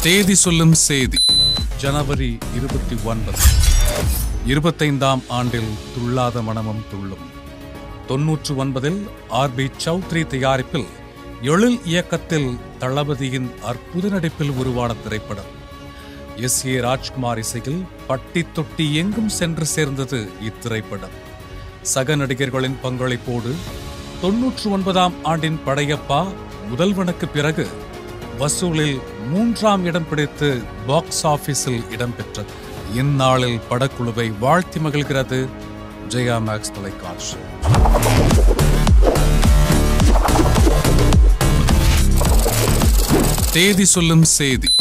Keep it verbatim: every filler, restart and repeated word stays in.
தேதி சொல்லும் செய்தி ஜனவரி இருபத்தி ஒன்பது இருபத்தைந்தாம் ஆண்டில் துள்ளாத மனமும் துள்ளும். தொன்னூற்று ஒன்பதில் ஆர் பி சௌத்ரி தயாரிப்பில் எழில் இயக்கத்தில் தளபதியின் அற்புத நடிப்பில் உருவான திரைப்படம். எஸ் ஏ ராஜ்குமார் இசையில் பட்டி தொட்டி எங்கும் சென்று சேர்ந்தது இத்திரைப்படம். சக நடிகர்களின் பங்களிப்போடு தொன்னூற்று ஒன்பதாம் ஆண்டின் படையப்பா முதல்வனுக்கு பிறகு வசூலில் மூன்றாம் இடம் பிடித்து பாக்ஸ் ஆபீஸில் இடம்பெற்றது. இந்நாளில் படக்குழுவை வாழ்த்தி மகிழ்கிறது ஜெயா மேக்ஸ் தொலைக்காட்சி. தேதி சொல்லும் செய்தி